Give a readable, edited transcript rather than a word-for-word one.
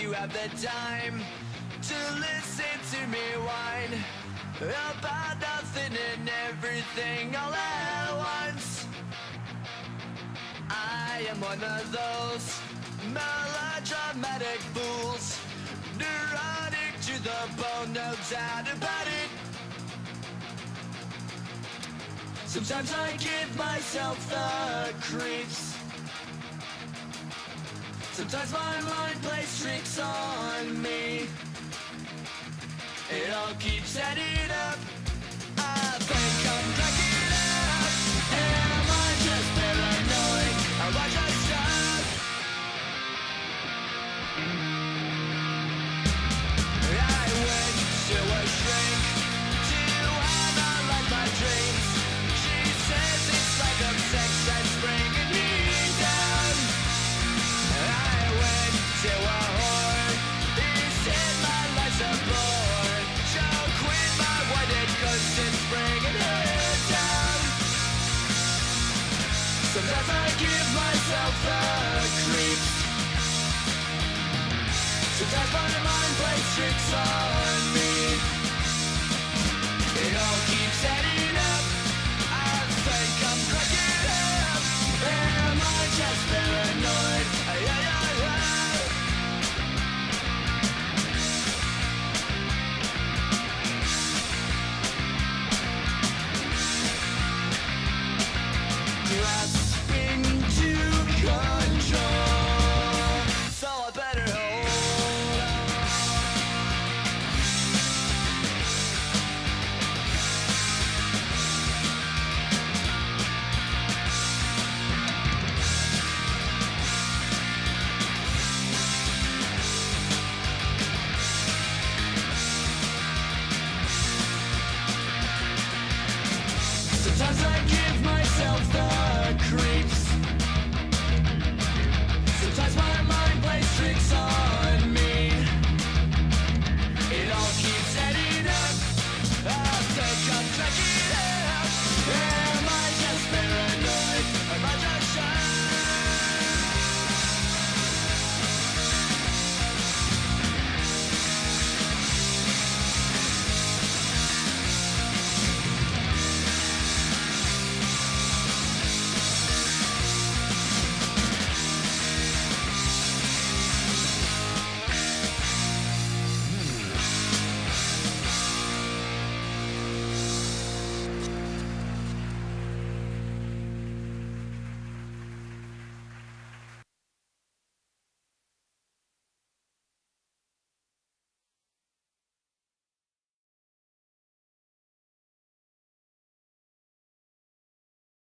you have the time to listen to me whine about nothing and everything all at once. I am one of those melodramatic fools, neurotic to the bone, no doubt about it. Sometimes I give myself the creeps. Sometimes my mind plays tricks on me. It all keeps adding up. I think I'm cracking up. Am I just paranoid? Am I just stuck? I went to a shrink to analyze my dreams. She says it's like a sex that's bringing me down. I went to a whore. He said my life's a bore. She'll quit my whited cause it's bringing her down. Sometimes I give myself the creeps. Sometimes my mind plays tricks on